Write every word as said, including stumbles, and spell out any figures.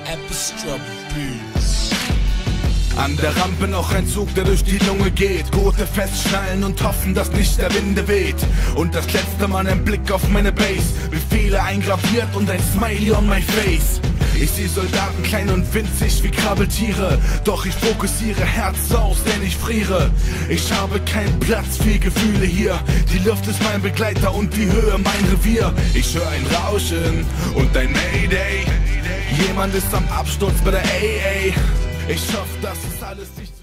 An der Rampe noch ein Zug, der durch die Lunge geht. Gurte festschnallen und hoffen, dass nicht der Winde weht. Und das letzte Mal ein Blick auf meine Base. Befehle eingraviert und ein Smiley on my face. Ich sehe Soldaten klein und winzig wie Krabbeltiere. Doch ich fokussiere Herz aus, denn ich friere. Ich habe keinen Platz für Gefühle hier. Die Luft ist mein Begleiter und die Höhe mein Revier. Ich höre ein Rauschen und ein Mayday. Jemand ist am Absturz bei der A A. Ich hoffe, dass es alles nicht